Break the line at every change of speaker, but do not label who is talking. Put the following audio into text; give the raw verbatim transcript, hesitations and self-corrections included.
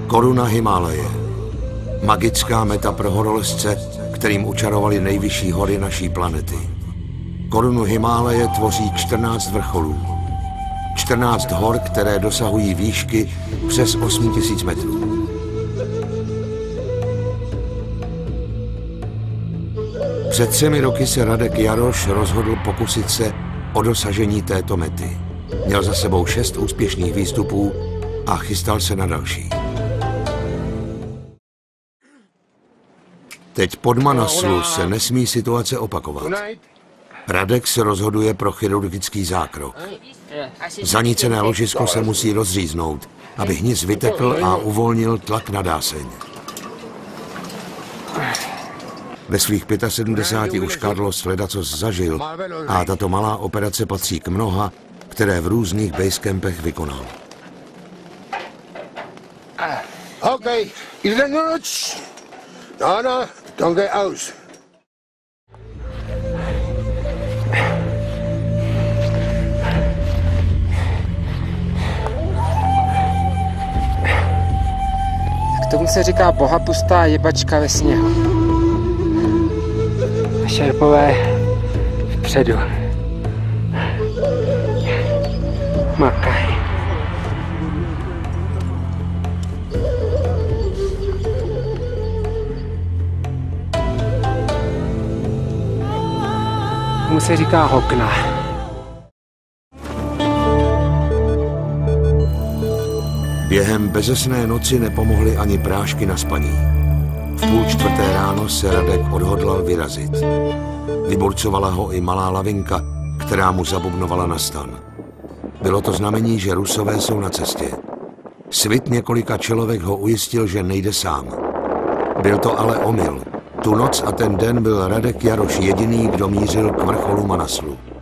Koruna Himálaje. Magická meta pro horolezce, kterým učarovali nejvyšší hory naší planety. Korunu Himálaje tvoří čtrnáct vrcholů. čtrnáct hor, které dosahují výšky přes osm tisíc metrů. Před třemi roky se Radek Jaroš rozhodl pokusit se o dosažení této mety. Měl za sebou šest úspěšných výstupů a chystal se na další. Teď pod Manaslu se nesmí situace opakovat. Radek se rozhoduje pro chirurgický zákrok. Zanícené ložisko se musí rozříznout, aby hníz vytekl a uvolnil tlak na dáseň. Ve svých sedmdesáti pěti už Carlos ledacos zažil a tato malá operace patří k mnoha, které v různých basecampech vykonal.
Okay, iedereen nuts. Daarna, dan ga je aus.
Tak tomu se říká bohapustá jebačka ve sněhu. Šerpové vpředu. Makaj. Tomu se říká hokna.
Během bezesné noci nepomohly ani prášky na spaní. V půl čtvrté ráno se Radek odhodlal vyrazit. Vyburcovala ho i malá lavinka, která mu zabubnovala na stan. Bylo to znamení, že Rusové jsou na cestě. Svit několika čelovek ho ujistil, že nejde sám. Byl to ale omyl. Tu noc a ten den byl Radek Jaroš jediný, kdo mířil k vrcholu Manaslu.